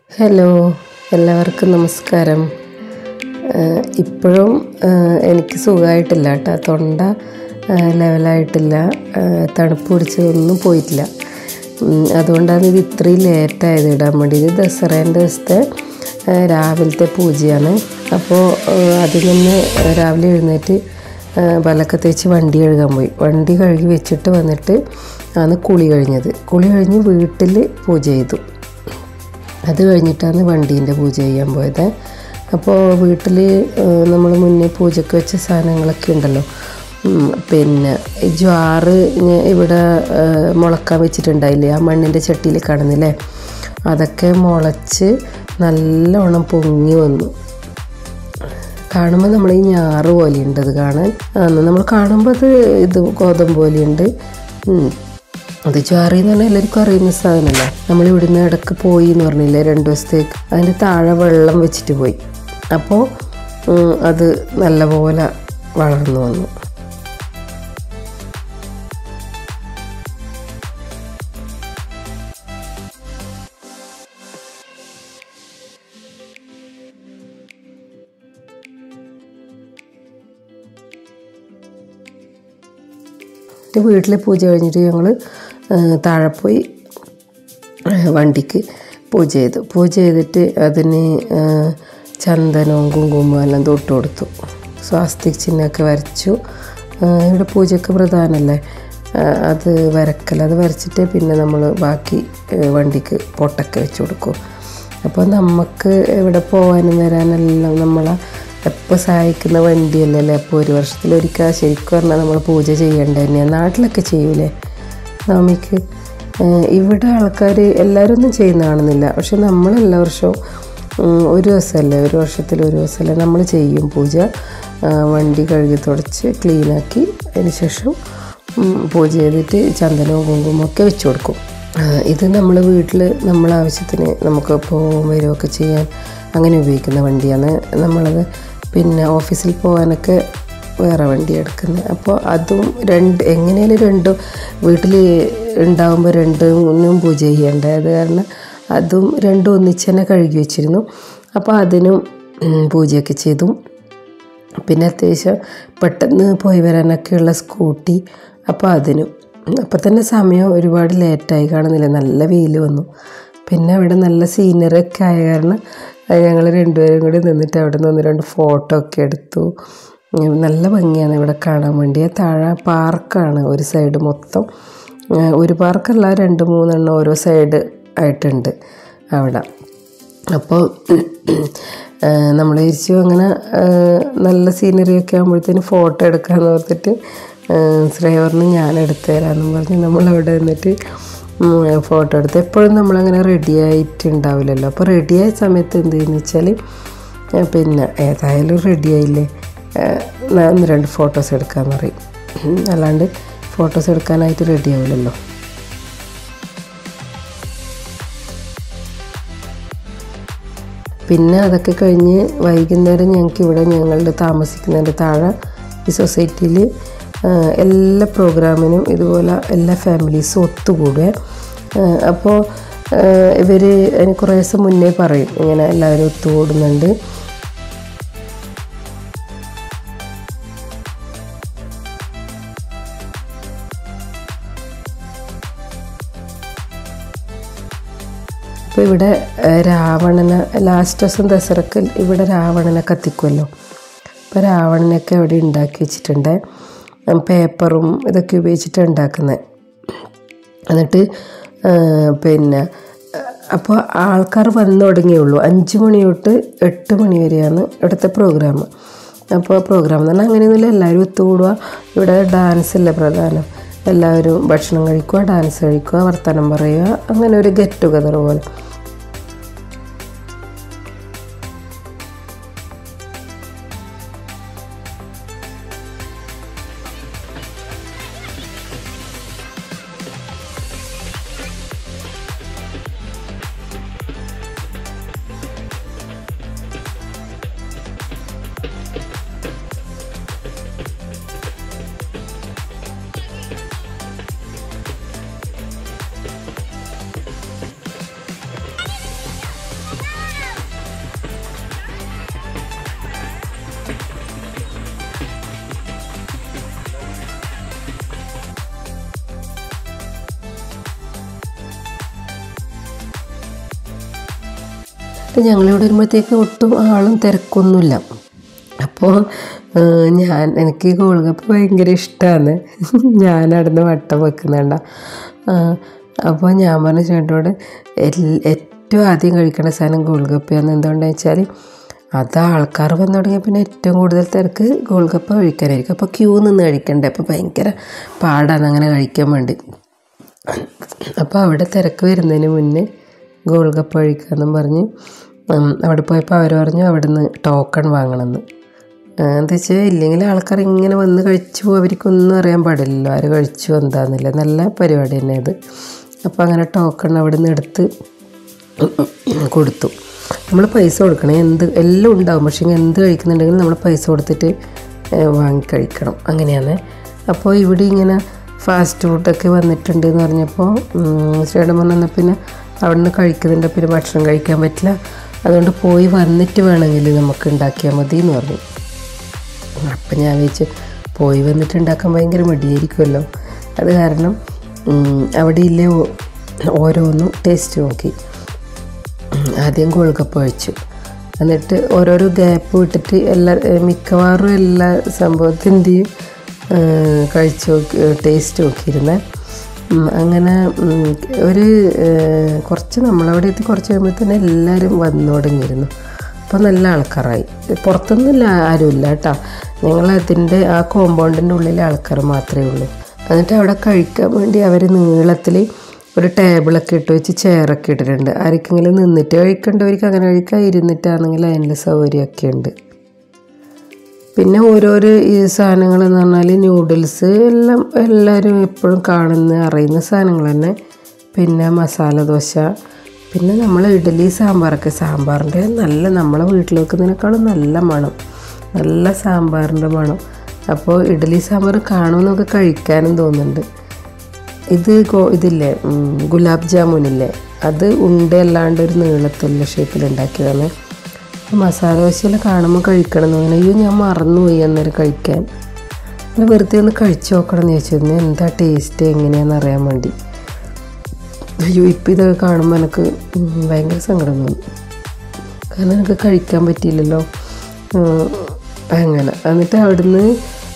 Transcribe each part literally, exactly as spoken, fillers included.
Hello, എല്ലാവർക്കും നമസ്കാരം. ഇപ്പോഴും എനിക്ക് സുഖമായിട്ടില്ല കേട്ടോ. തൊണ്ട ലെവലായിട്ടില്ല, തണുപ്പ് പിടിച്ചതൊന്നും പോയിട്ടില്ല. അതുകൊണ്ടാണ് ഇത് ഇത്രയും ലേറ്റായത് ഇടാൻ വേണ്ടി. ഇത് ദസറേൻ്റെ ദിവസത്തെ രാവിലത്തെ പൂജയാണ്. അപ്പോൾ അതിൽ നിന്ന് രാവിലെ എഴുന്നേറ്റ് പല്ലൊക്കെ തേച്ച് വണ്ടി കഴുകാൻ പോയി. വണ്ടി കഴുകി വെച്ചിട്ട് വന്നിട്ട് ആണ് കുളി കഴിഞ്ഞത്. കുളി കഴിഞ്ഞ് വീട്ടിൽ പൂജ ചെയ്തു. അത് കഴിഞ്ഞിട്ടാണ് വണ്ടീൻ്റെ പൂജ ചെയ്യാൻ പോയത്. അപ്പോൾ വീട്ടിൽ നമ്മൾ മുന്നേ പൂജയ്ക്ക് വെച്ച സാധനങ്ങളൊക്കെ ഉണ്ടല്ലോ. പിന്നെ ജ്വാറ് ഇവിടെ മുളക്കാൻ വെച്ചിട്ടുണ്ടായില്ലേ, ആ മണ്ണിൻ്റെ ചട്ടിയിൽ കാണുന്നില്ലേ, അതൊക്കെ മുളച്ച് നല്ലോണം പൊങ്ങി വന്നു. കാണുമ്പോൾ നമ്മൾ ഈ ഞാറ് പോലെയുണ്ട് അത് കാണാൻ. നമ്മൾ കാണുമ്പോൾ അത് ഇത് ഗോതമ്പ് പോലെയുണ്ട്. അത് ജ്വാറി എന്ന് പറഞ്ഞാൽ എല്ലാവർക്കും അറിയുന്ന സാധനമല്ല. നമ്മൾ ഇവിടുന്ന് ഇടയ്ക്ക് പോയി എന്ന് പറഞ്ഞില്ലേ രണ്ട് ദിവസത്തേക്ക്, അതിൻ്റെ താഴെ വെള്ളം വെച്ചിട്ട് പോയി. അപ്പോൾ അത് നല്ലപോലെ വളർന്നു വന്നു. വീട്ടിലെ പൂജ കഴിഞ്ഞിട്ട് ഞങ്ങൾ താഴെ പോയി വണ്ടിക്ക് പൂജ ചെയ്തു. പൂജ ചെയ്തിട്ട് അതിന് ചന്ദനവും കുങ്കുമവും എല്ലാം തൊട്ട് കൊടുത്തു. സ്വാസ്തിക് ചിഹ്നമൊക്കെ വരച്ചു. ഇവിടെ പൂജയ്ക്ക് പ്രധാനമല്ലേ അത് വരക്കൽ. അത് വരച്ചിട്ട് പിന്നെ നമ്മൾ ബാക്കി വണ്ടിക്ക് പൊട്ടൊക്കെ വെച്ച് കൊടുക്കും. അപ്പോൾ നമുക്ക് ഇവിടെ പോകാനും വരാനെല്ലാം നമ്മളെ എപ്പോൾ സഹായിക്കുന്ന വണ്ടിയല്ലേ. അപ്പോൾ ഒരു വർഷത്തിലൊരിക്കൽ ശരിക്കും പറഞ്ഞാൽ നമ്മൾ പൂജ ചെയ്യേണ്ടത് തന്നെയാണ്. നാട്ടിലൊക്കെ ചെയ്യൂലേ നവമിക്ക്. ഇവിടെ ആൾക്കാർ എല്ലാവരും ഒന്നും ചെയ്യുന്ന കാണുന്നില്ല. പക്ഷെ നമ്മൾ എല്ലാ വർഷവും ഒരു ദിവസമല്ലേ, ഒരു വർഷത്തിൽ ഒരു ദിവസമല്ലേ നമ്മൾ ചെയ്യും പൂജ. വണ്ടി കഴുകി തുടച്ച് ക്ലീനാക്കി അതിന് ശേഷം പൂജ ചെയ്തിട്ട് ചന്ദനവും കുങ്കുമവും ഒക്കെ വെച്ച് കൊടുക്കും. ഇത് നമ്മൾ വീട്ടിൽ നമ്മളാവശ്യത്തിന് നമുക്ക് പോവുകയും വരികയൊക്കെ ചെയ്യാൻ അങ്ങനെ ഉപയോഗിക്കുന്ന വണ്ടിയാണ്. നമ്മളത് പിന്നെ ഓഫീസിൽ പോകാനൊക്കെ വേറെ വണ്ടി എടുക്കുന്നത്. അപ്പോൾ അതും രണ്ട് എങ്ങനെയാലും രണ്ടും വീട്ടിൽ ഉണ്ടാകുമ്പോൾ രണ്ടും പൂജ ചെയ്യേണ്ടത്. അത് കാരണം അതും രണ്ടും ഒന്നിച്ച് തന്നെ കഴുകി വെച്ചിരുന്നു. അപ്പോൾ അതിനും പൂജയൊക്കെ ചെയ്തു. പിന്നെ അത്യാവശ്യം പെട്ടെന്ന് പോയി വരാനൊക്കെയുള്ള സ്കൂട്ടി, അപ്പോൾ അതിനും. അപ്പോൾ തന്നെ സമയം ഒരുപാട് ലേറ്റായി കാണുന്നില്ല, നല്ല വെയിൽ വന്നു. പിന്നെ അവിടെ നല്ല സീനറൊക്കെ ആയ കാരണം ഞങ്ങൾ രണ്ടുപേരും കൂടി നിന്നിട്ട് അവിടെ നിന്ന് ഒന്ന് രണ്ട് ഫോട്ടോ ഒക്കെ എടുത്തു. നല്ല ഭംഗിയാണ് ഇവിടെ കാണാൻ വേണ്ടി. താഴെ പാർക്കാണ് ഒരു സൈഡ് മൊത്തം. ഒരു പാർക്കല്ല, രണ്ട് മൂന്നെണ്ണം ഓരോ സൈഡ് ആയിട്ടുണ്ട് അവിടെ. അപ്പോൾ നമ്മൾ വിചാരിച്ചു അങ്ങനെ നല്ല സീനറിയൊക്കെ ആകുമ്പോഴത്തേന് ഫോട്ടോ എടുക്കാമെന്ന് ഓർത്തിട്ട് ശ്രേയ പറഞ്ഞു ഞാൻ എടുത്തു തരാമെന്നും പറഞ്ഞ് നമ്മളവിടെ നിന്നിട്ട് ഫോട്ടോ എടുത്ത്. എപ്പോഴും നമ്മളങ്ങനെ റെഡി ആയിട്ടുണ്ടാവില്ലല്ലോ. അപ്പോൾ റെഡിയായ സമയത്ത് എന്ത് ചെയ്യുന്നു വെച്ചാൽ പിന്നെ ഏതായാലും റെഡിയായില്ലേ, ഒന്ന് രണ്ട് ഫോട്ടോസ് എടുക്കാമെന്ന് പറയും. അല്ലാണ്ട് ഫോട്ടോസ് എടുക്കാനായിട്ട് റെഡി ആവില്ലല്ലോ. പിന്നെ അതൊക്കെ കഴിഞ്ഞ് വൈകുന്നേരം ഞങ്ങൾക്ക് ഇവിടെ ഞങ്ങളുടെ താമസിക്കുന്നതിൻ്റെ താഴെ ഈ സൊസൈറ്റിയിൽ എല്ലാ പ്രോഗ്രാമിനും ഇതുപോലെ എല്ലാ ഫാമിലീസും ഒത്തുകൂടുക. അപ്പോൾ ഇവർ അതിന് കുറേ ദിവസം മുന്നേ പറയും ഇങ്ങനെ എല്ലാവരും ഒത്തുകൂടുന്നുണ്ട്. അപ്പോൾ ഇവിടെ രാവണനെ ലാസ്റ്റ് ദിവസം ദസറക്ക് ഇവിടെ രാവണനെ കത്തിക്കുമല്ലോ. അപ്പോൾ രാവണനൊക്കെ അവിടെ ഉണ്ടാക്കി വെച്ചിട്ടുണ്ട്. പേപ്പറും ഇതൊക്കെ ഉപയോഗിച്ചിട്ടാണ് ഉണ്ടാക്കുന്നത്. എന്നിട്ട് പിന്നെ അപ്പോൾ ആൾക്കാർ വന്നു തുടങ്ങിയുള്ളൂ. അഞ്ച് മണി തൊട്ട് എട്ട് മണി വരെയാണ് ഇവിടുത്തെ പ്രോഗ്രാം. അപ്പോൾ പ്രോഗ്രാം എന്ന് പറഞ്ഞാൽ അങ്ങനെയൊന്നുമില്ല, എല്ലാവരും ഒത്തുകൂടുക. ഇവിടെ ഡാൻസല്ലേ പ്രധാനം. എല്ലാവരും ഭക്ഷണം കഴിക്കുക, ഡാൻസ് കഴിക്കുക, വർത്തമാനം പറയുക, അങ്ങനെ ഒരു ഗെറ്റ് ടുഗദർ പോലെ. അപ്പോൾ ഞങ്ങളിവിടെ വരുമ്പോഴത്തേക്ക് ഒട്ടും ആളും തിരക്കൊന്നുമില്ല. അപ്പോൾ ഞാൻ എനിക്ക് ഗോൾഗപ്പ ഭയങ്കര ഇഷ്ടമാണ്. ഞാനവിടുന്ന് വട്ടം വെക്കുന്നുണ്ട. അപ്പോൾ ഞാൻ പറഞ്ഞ ചേട്ടനോട് ഏറ്റവും ആദ്യം കഴിക്കേണ്ട സാധനം ഗോൾഗപ്പയാണ്. എന്തുകൊണ്ടാണെന്ന് വെച്ചാൽ അത് ആൾക്കാർ വന്നു തുടങ്ങിയ പിന്നെ ഏറ്റവും കൂടുതൽ തിരക്ക് ഗോൾഗപ്പ കഴിക്കാനായിരിക്കും. അപ്പോൾ ക്യൂ നിന്ന് കഴിക്കണ്ടേ, അപ്പോൾ ഭയങ്കര പാടാണ് അങ്ങനെ കഴിക്കാൻ വേണ്ടി. അപ്പോൾ അവിടെ തിരക്ക് വരുന്നതിന് മുന്നേ ഗോൾഗപ്പ കഴിക്കാമെന്നും പറഞ്ഞ് അവിടെ പോയപ്പോൾ അവർ പറഞ്ഞു അവിടെ നിന്ന് ടോക്കൺ വാങ്ങണമെന്ന്. എന്താ വെച്ചാൽ ഇല്ലെങ്കിൽ ആൾക്കാർ ഇങ്ങനെ വന്ന് കഴിച്ചു പോകും, അവർക്കൊന്നും അറിയാൻ പാടില്ലല്ലോ ആര് കഴിച്ചു എന്താണെന്നില്ല. നല്ല പരിപാടി തന്നെ അത്. അപ്പോൾ അങ്ങനെ ടോക്കൺ അവിടെ നിന്ന് എടുത്ത് കൊടുത്തു. നമ്മൾ പൈസ കൊടുക്കണം, എന്ത് എല്ലാം ഉണ്ടാവും, പക്ഷേ എന്ത് കഴിക്കുന്നുണ്ടെങ്കിലും നമ്മൾ പൈസ കൊടുത്തിട്ട് വാങ്ങി കഴിക്കണം, അങ്ങനെയാണ്. അപ്പോൾ ഇവിടെ ഇങ്ങനെ ഫാസ്റ്റ് ഫുഡൊക്കെ വന്നിട്ടുണ്ട് എന്ന് പറഞ്ഞപ്പോൾ ചേട്ടൻ പറഞ്ഞാൽ പിന്നെ അവിടെ നിന്ന് കഴിക്കുന്നുണ്ട്, പിന്നെ ഭക്ഷണം കഴിക്കാൻ പറ്റില്ല, അതുകൊണ്ട് പോയി വന്നിട്ട് വേണമെങ്കിൽ നമുക്ക് ഉണ്ടാക്കിയാൽ മതി എന്ന് പറഞ്ഞു. അപ്പം ഞാൻ വിചാരിച്ചു പോയി വന്നിട്ട് ഉണ്ടാക്കാൻ ഭയങ്കര മടിയായിരിക്കുമല്ലോ. അത് കാരണം അവിടെ ഇല്ലേ ഓരോന്നും ടേസ്റ്റ് നോക്കി. ആദ്യം ഗോൾഗപ്പ കഴിച്ചു, എന്നിട്ട് ഓരോരോ ഗ്യാപ്പ് വിട്ടിട്ട് എല്ലാ മിക്കവാറും എല്ലാ സംഭവത്തിൻ്റെയും കഴിച്ച് നോക്കി ടേസ്റ്റ് നോക്കിയിരുന്നേ. അങ്ങനെ ഒരു കുറച്ച് നമ്മളവിടെ എത്തി കുറച്ച് കഴിയുമ്പോൾ തന്നെ എല്ലാവരും വന്നു തുടങ്ങിയിരുന്നു. അപ്പോൾ നല്ല ആൾക്കാരായി. പുറത്തൊന്നും ആരുമില്ല കേട്ടോ, ഞങ്ങളതിൻ്റെ ആ കോമ്പൗണ്ടിൻ്റെ ഉള്ളിലെ ആൾക്കാർ മാത്രമേ ഉള്ളൂ. എന്നിട്ട് അവിടെ കഴിക്കാൻ വേണ്ടി അവർ നീളത്തിൽ ഒരു ടേബിളൊക്കെ ഇട്ട് വെച്ച് ചെയറൊക്കെ ഇട്ടിട്ടുണ്ട്. ആർക്കെങ്കിലും നിന്നിട്ട് കഴിക്കേണ്ടവർക്ക് അങ്ങനെ കഴിക്കാം, ഇരുന്നിട്ടാണെങ്കിൽ അതിൻ്റെ സൗകര്യമൊക്കെ ഉണ്ട്. പിന്നെ ഓരോരോ ഈ സാധനങ്ങളെന്ന് പറഞ്ഞാൽ ന്യൂഡിൽസ് എല്ലാം എല്ലാവരും എപ്പോഴും കാണുന്ന അറിയുന്ന സാധനങ്ങൾ തന്നെ. പിന്നെ മസാല ദോശ, പിന്നെ നമ്മൾ ഇഡ്ഡലി സാമ്പാറൊക്കെ, സാമ്പാറിൻ്റെ നല്ല നമ്മളെ വീട്ടിൽ വെക്കുന്നതിനേക്കാളും നല്ല മണം, നല്ല സാമ്പാറിൻ്റെ മണം. അപ്പോൾ ഇഡ്ഡലി സാമ്പാർ കാണുമെന്നൊക്കെ കഴിക്കാനും തോന്നുന്നുണ്ട്. ഇത് ഗോ ഇതില്ലേ ഗുലാബ് ജാമുനില്ലേ, അത് ഉണ്ടയല്ലാണ്ട് ഒരു നീളത്തുള്ള ഷേപ്പിലുണ്ടാക്കിയതാണ്. മസാല ദോശയെല്ലാം കാണുമ്പോൾ കഴിക്കണം എന്ന് തോന്നുന്നു. അയ്യോ ഞാൻ മറന്നുപോയി അന്നേരം കഴിക്കാൻ. അങ്ങനെ വെറുതെ ഒന്ന് കഴിച്ചു നോക്കണം എന്ന് ചോദിച്ചിരുന്നു, എന്താ ടേസ്റ്റ് എങ്ങനെയാണെന്ന് അറിയാൻ വേണ്ടി. അയ്യോ ഇപ്പം ഇതൊക്കെ കാണുമ്പോൾ എനിക്ക് ഭയങ്കര സങ്കടം തോന്നും, കാരണം എനിക്ക് കഴിക്കാൻ പറ്റിയില്ലല്ലോ. അങ്ങനെ എന്നിട്ട് അവിടുന്ന്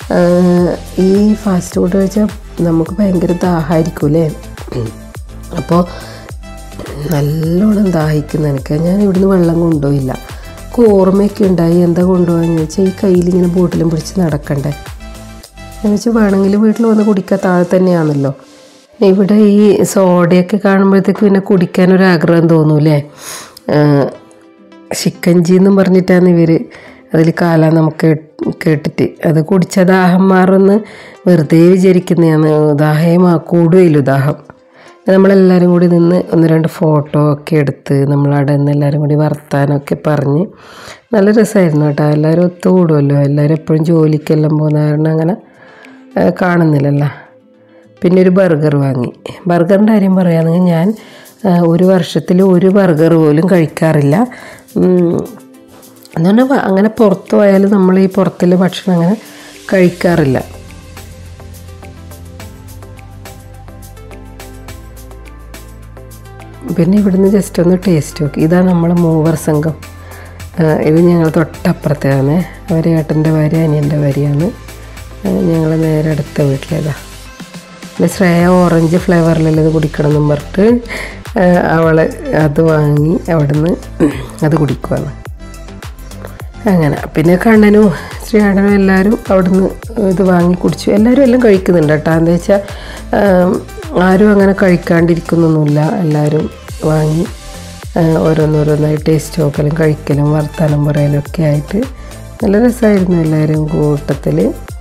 ഈ ഫാസ്റ്റ് ഫുഡ് കഴിച്ചാൽ നമുക്ക് ഭയങ്കര ദാഹമായിരിക്കും അല്ലേ. അപ്പോൾ നല്ലോണം ദാഹിക്കുന്ന എനിക്ക്. ഞാൻ ഇവിടുന്ന് വെള്ളം കൊണ്ടുപോയില്ല, ഓർമ്മയൊക്കെ ഉണ്ടായി എന്താ കൊണ്ടുപോകാന്ന് ചോദിച്ചാൽ ഈ കയ്യിലിങ്ങനെ ബോട്ടിലും പിടിച്ച് നടക്കണ്ടേ എന്ന് വെച്ചാൽ വേണമെങ്കിൽ വീട്ടിൽ വന്ന് കുടിക്കാൻ താഴെ തന്നെയാണല്ലോ. ഇവിടെ ഈ സോഡയൊക്കെ കാണുമ്പോഴത്തേക്ക് പിന്നെ കുടിക്കാനൊരാഗ്രഹം തോന്നൂലേ. ഷിക്കഞ്ചി എന്നും പറഞ്ഞിട്ടാണ് ഇവർ അതിൽ കാല നമുക്ക് കേട്ടിട്ട് അത് കുടിച്ച ദാഹം മാറുമെന്ന് വെറുതെ വിചാരിക്കുന്നതാണ്. ദാഹമാ കൂടുകയില്ല ദാഹം. നമ്മളെല്ലാവരും കൂടി നിന്ന് ഒന്ന് രണ്ട് ഫോട്ടോ ഒക്കെ എടുത്ത് നമ്മളവിടെ നിന്ന് എല്ലാവരും കൂടി വർത്താനമൊക്കെ പറഞ്ഞ് നല്ല രസമായിരുന്നു കേട്ടോ. എല്ലാവരും ഒത്തുകൂടുമല്ലോ, എല്ലാവരും എപ്പോഴും ജോലിക്കെല്ലാം പോകുന്ന കാരണം അങ്ങനെ കാണുന്നില്ലല്ലോ. പിന്നെ ഒരു ബർഗർ വാങ്ങി. ബർഗറിൻ്റെ കാര്യം പറയുകയാണെങ്കിൽ ഞാൻ ഒരു വർഷത്തിൽ ഒരു ബർഗർ പോലും കഴിക്കാറില്ല. അതുകൊണ്ട് അങ്ങനെ പുറത്ത് പോയാലും നമ്മൾ ഈ പുറത്തുള്ള ഭക്ഷണം അങ്ങനെ കഴിക്കാറില്ല. പിന്നെ ഇവിടുന്ന് ജസ്റ്റ് ഒന്ന് ടേസ്റ്റ് നോക്കി. ഇതാണ് നമ്മൾ മൂവർ സംഘം. ഇത് ഞങ്ങൾ തൊട്ടപ്പുറത്താണ്. അവർ ഏട്ടൻ്റെ ഭാര്യ അനിയൻ്റെ ഭാര്യയാണ്. ഞങ്ങൾ നേരെ അടുത്ത വീട്ടിലേതാണ്. പിന്നെ ശ്രേയ ഓറഞ്ച് ഫ്ലേവറിലുള്ളത് കുടിക്കണം എന്നും പറഞ്ഞിട്ട് അവൾ അത് വാങ്ങി അവിടുന്ന് അത് കുടിക്കുവാണ്. അങ്ങനെ പിന്നെ കണ്ണനും ശ്രീകണ്ഠനും എല്ലാവരും അവിടുന്ന് ഇത് വാങ്ങി കുടിച്ചു. എല്ലാവരും എല്ലാം കഴിക്കുന്നുണ്ട് കേട്ടോ. എന്താ വെച്ചാൽ ആരും അങ്ങനെ കഴിക്കാണ്ടിരിക്കുന്നൊന്നുമില്ല. എല്ലാവരും വാങ്ങി ഓരോന്നോരോന്നായി ടേസ്റ്റ് നോക്കലും കഴിക്കലും വർത്താനം പറയലും ഒക്കെ ആയിട്ട് നല്ല രസമായിരുന്നു എല്ലാവരും കൂട്ടത്തിൽ.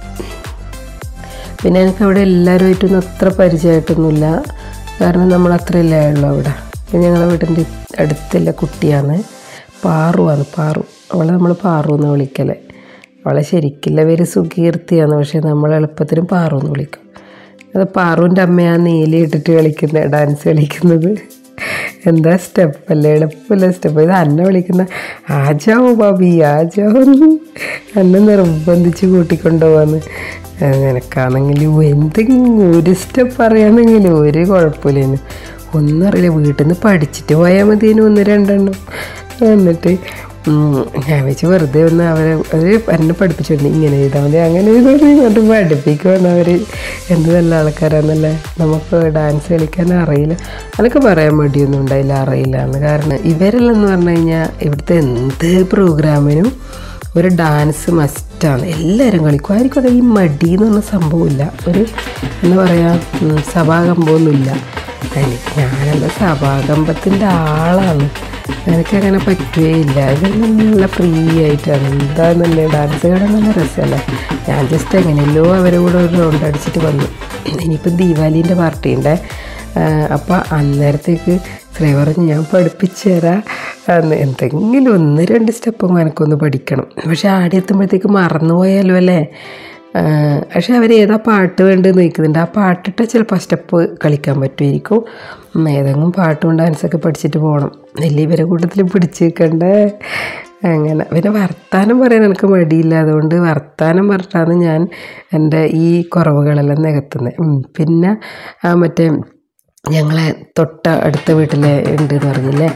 പിന്നെ എനിക്ക് അവിടെ എല്ലാവരുമായിട്ടൊന്നും അത്ര പരിചയമായിട്ടൊന്നുമില്ല, കാരണം നമ്മൾ അത്രയല്ലേ ഉള്ളൂ അവിടെ. പിന്നെ ഞങ്ങളുടെ വീടിൻ്റെ അടുത്തുള്ള കുട്ടിയാണ്, പാറുവാണ്. പാറു, അവളെ നമ്മൾ പാറു എന്ന് വിളിക്കലേ. അവളെ ശരിക്കില്ല പേര് സുകീർത്തിയാണ്, പക്ഷേ നമ്മൾ എളുപ്പത്തിനും പാറു എന്ന് വിളിക്കും. അത് പാറുവിൻ്റെ അമ്മയാണ് നീലി ഇട്ടിട്ട് കളിക്കുന്നത്, ഡാൻസ് കളിക്കുന്നത്. എന്താ സ്റ്റെപ്പല്ലേ, എളുപ്പമില്ല സ്റ്റെപ്പ്. ഇത് അന്നെ വിളിക്കുന്ന ആജാവോ ബാബി ആജാവോ, എന്നെ നിർബന്ധിച്ച് കൂട്ടിക്കൊണ്ടുപോകാന്ന്. നിനക്കാണെങ്കിൽ എന്തെങ്കിലും ഒരു സ്റ്റെപ്പ് അറിയാമെന്നെങ്കിലും ഒരു കുഴപ്പമില്ലേനു. ഒന്നും അറിയില്ല, വീട്ടിൽ നിന്ന് പഠിച്ചിട്ട് പോയാൽ മതിയേനു ഒന്ന് രണ്ടെണ്ണം. എന്നിട്ട് ഞാൻ വെച്ച് വെറുതെ ഒന്ന് അവരെ അവർ എന്നെ പഠിപ്പിച്ചിട്ടുണ്ട് ഇങ്ങനെ ചെയ്താൽ മതി അങ്ങനെ ചെയ്തോണ്ട് പഠിപ്പിക്കുമെന്ന് അവർ എന്ത് നല്ല ആൾക്കാരാണെന്നല്ലേ. നമുക്ക് ഡാൻസ് കളിക്കാൻ അറിയില്ല അതൊക്കെ പറയാൻ മടിയൊന്നും ഉണ്ടായില്ല, അറിയില്ല എന്ന്. കാരണം ഇവരെല്ലാം എന്ന് പറഞ്ഞു കഴിഞ്ഞാൽ ഇവിടുത്തെ എന്ത് പ്രോഗ്രാമിനും ഒരു ഡാൻസ് മസ്റ്റാണ്, എല്ലാവരും കളിക്കും. ആയിരിക്കും അത് ഈ മടി എന്ന് പറഞ്ഞ സംഭവമില്ല, ഒരു എന്താ പറയുക സഭാകമ്പമൊന്നുമില്ല. എനിക്ക് ഞാനെന്താ സഭാകമ്പത്തിൻ്റെ ആളാണ്, എനിക്കങ്ങനെ പറ്റുകയില്ല. ഇത് നല്ല ഫ്രീ ആയിട്ടാണ്, എന്താണെന്നല്ലേ ഡാൻസ് കാണാൻ നല്ല രസമല്ലേ. ഞാൻ ജസ്റ്റ് എങ്ങനെയല്ലോ അവരെ കൂടെ ഒരു റൗണ്ട് അടിച്ചിട്ട് വന്നു. ഇനിയിപ്പോൾ ദീപാവലീൻ്റെ പാർട്ടി ഉണ്ട്, അപ്പോൾ അന്നേരത്തേക്ക് ശ്രേയ പറഞ്ഞ് ഞാൻ പഠിപ്പിച്ചു തരാം, എന്തെങ്കിലും ഒന്ന് രണ്ട് സ്റ്റെപ്പ് എനിക്കൊന്ന് പഠിക്കണം. പക്ഷെ ആടെ എത്തുമ്പോഴത്തേക്ക് മറന്നുപോയാലോ അല്ലേ. പക്ഷെ അവർ ഏതാ പാട്ട് വേണ്ടതെന്ന് ചോദിക്കുന്നുണ്ട്, ആ പാട്ടിട്ടാൽ ചിലപ്പോൾ സ്റ്റെപ്പ് കളിക്കാൻ പറ്റുമായിരിക്കും. ഏതെങ്കിലും പാട്ടും ഡാൻസൊക്കെ പഠിച്ചിട്ട് പോകണം, വലിയ ഇവരെ കൂട്ടത്തിൽ പിടിച്ച് നിൽക്കണ്ടേ. അങ്ങനെ പിന്നെ വർത്താനം പറയാൻ എനിക്ക് മടിയില്ല, അതുകൊണ്ട് വർത്താനം പറഞ്ഞിട്ടാണ് ഞാൻ എൻ്റെ ഈ കുറവുകളെല്ലാം നികത്തുന്നത്. പിന്നെ മറ്റേ ഞങ്ങളെ തൊട്ട അടുത്ത വീട്ടിലെ ഉണ്ട് എന്ന് പറഞ്ഞില്ലേ,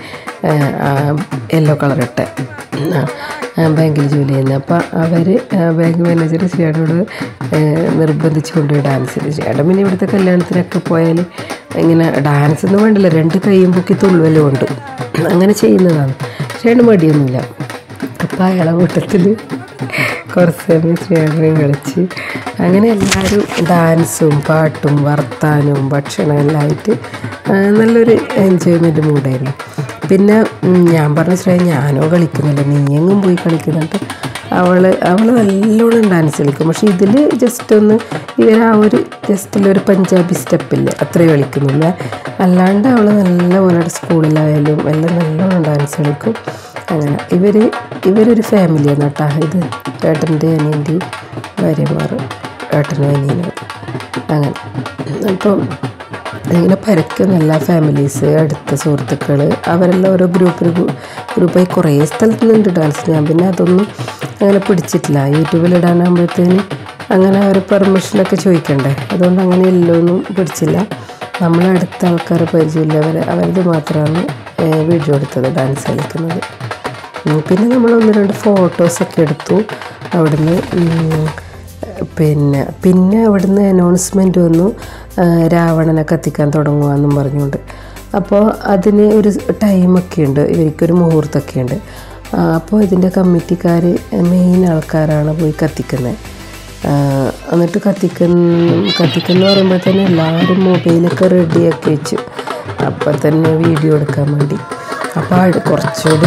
യെല്ലോ കളറിട്ട ബാങ്കിൽ ജോലി ചെയ്യുന്നത്. അപ്പോൾ അവർ ബാങ്ക് മാനേജർ ശ്രീയോട് നിർബന്ധിച്ച് കൊണ്ടുപോയി ഡാൻസ് ചെയ്തു. ചേട്ടൻ പിന്നെ ഇവിടുത്തെ കല്യാണത്തിനൊക്കെ പോയാൽ ഇങ്ങനെ ഡാൻസ് ഒന്നും വേണ്ടില്ല, രണ്ട് കൈയും പൊക്കി തുള്ളുവല്ലോ ഉണ്ട്, അങ്ങനെ ചെയ്യുന്നതാണ്. ചേട്ടൻ മടിയൊന്നുമില്ല. അപ്പോൾ അയാളെ കൂട്ടത്തിൽ കുറച്ച് സമയം ശ്രീയോടനെയും കളിച്ച് അങ്ങനെ എല്ലാവരും ഡാൻസും പാട്ടും വർത്താനവും ഭക്ഷണം എല്ലാം ആയിട്ട് നല്ലൊരു എൻജോയ്മെൻറ്റ് മൂഡായിരുന്നു. പിന്നെ ഞാൻ പറഞ്ഞ ശ്രേയ ഞാനോ കളിക്കുന്നില്ല, നീയെങ്ങും പോയി കളിക്കുന്നുണ്ട്. അവൾ അവൾ നല്ലോണം ഡാൻസ് കളിക്കും. പക്ഷേ ഇതിൽ ജസ്റ്റ് ഒന്ന് ഇവർ ആ ഒരു ജസ്റ്റിലൊരു പഞ്ചാബി സ്റ്റെപ്പില്ലേ അത്രേ കളിക്കുന്നില്ല. അല്ലാണ്ട് അവൾ നല്ലപോലെ സ്കൂളിലായാലും എല്ലാം നല്ലോണം ഡാൻസ് കളിക്കും. അങ്ങനെ ഇവർ ഇവരൊരു ഫാമിലിയാണ് കേട്ടോ. ഇത് ഏട്ടൻ്റെ അനിയൻ്റെ ഭാര്യമാർ, ഏട്ടനും അനിയനും അങ്ങനെ. അപ്പം ഇങ്ങനെ പരക്കുന്ന എല്ലാ ഫാമിലീസ്, അടുത്ത സുഹൃത്തുക്കൾ അവരെല്ലാം ഓരോ ഗ്രൂപ്പിൽ ഗ്രൂപ്പായി കുറേ സ്ഥലത്ത് നിന്നുണ്ട് ഡാൻസ്. ഞാൻ പിന്നെ അതൊന്നും അങ്ങനെ പിടിച്ചിട്ടില്ല, യൂട്യൂബിൽ ഇടാനാകുമ്പോഴത്തേന് അങ്ങനെ അവർ പെർമിഷനൊക്കെ ചോദിക്കണ്ടേ, അതുകൊണ്ട് അങ്ങനെ എല്ലൊന്നും പിടിച്ചില്ല. നമ്മളെ അടുത്ത ആൾക്കാരെ പരിചയമില്ലവർ അവരത് മാത്രമാണ് വീഡിയോ എടുത്തത് ഡാൻസ് കളിക്കുന്നത്. പിന്നെ നമ്മൾ ഒന്ന് രണ്ട് ഫോട്ടോസൊക്കെ എടുത്തു അവിടുന്ന്. പിന്നെ പിന്നെ അവിടുന്ന് അനൗൺസ്മെൻറ്റ് വന്നു, രാവണനെ കത്തിക്കാൻ തുടങ്ങുകയെന്നും പറഞ്ഞുകൊണ്ട്. അപ്പോൾ അതിന് ഒരു ടൈമൊക്കെ ഉണ്ട്, ഇവർക്കൊരു മുഹൂർത്തമൊക്കെ ഉണ്ട്. അപ്പോൾ ഇതിൻ്റെ കമ്മിറ്റിക്കാർ മെയിൻ ആൾക്കാരാണ് പോയി കത്തിക്കുന്നത്. എന്നിട്ട് കത്തിക്കുന്ന കത്തിക്കുന്ന പറയുമ്പോൾ തന്നെ എല്ലാവരും മൊബൈലൊക്കെ റെഡിയാക്കി വെച്ചു അപ്പം തന്നെ വീഡിയോ എടുക്കാൻ വേണ്ടി. അപ്പോൾ കുറച്ചുകൂടി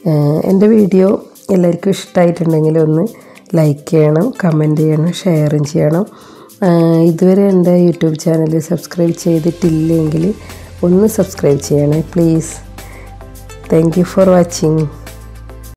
എൻ്റെ വീഡിയോ എല്ലാവർക്കും ഇഷ്ടമായിട്ടുണ്ടെങ്കിൽ ഒന്ന് ലൈക്ക് ചെയ്യണം, കമൻറ്റ് ചെയ്യണം, ഷെയറും ചെയ്യണം. ഇതുവരെ എൻ്റെ യൂട്യൂബ് ചാനൽ സബ്സ്ക്രൈബ് ചെയ്തിട്ടില്ലെങ്കിൽ ഒന്ന് സബ്സ്ക്രൈബ് ചെയ്യണേ please. Thank you for watching.